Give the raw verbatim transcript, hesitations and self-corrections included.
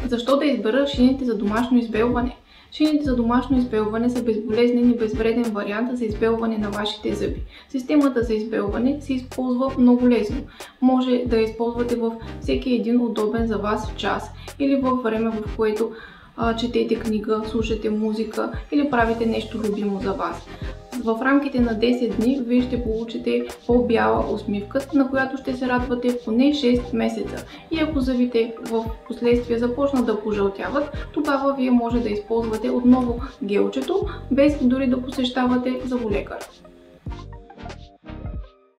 Защо да избера шините за домашно избелване? Шините за домашно избелване са безболезнен и безвреден вариант за избелване на вашите зъби. Системата за избелване се използва много лесно. Може да я използвате във всеки един удобен за вас час или във време, в което а, четете книга, слушате музика или правите нещо любимо за вас. В рамките на десет дни вие ще получите по-бяла усмивка, на която ще се радвате поне шест месеца. И ако зъбите в последствие започнат да пожълтяват, тогава вие може да използвате отново гелчето, без дори да посещавате зъболекар.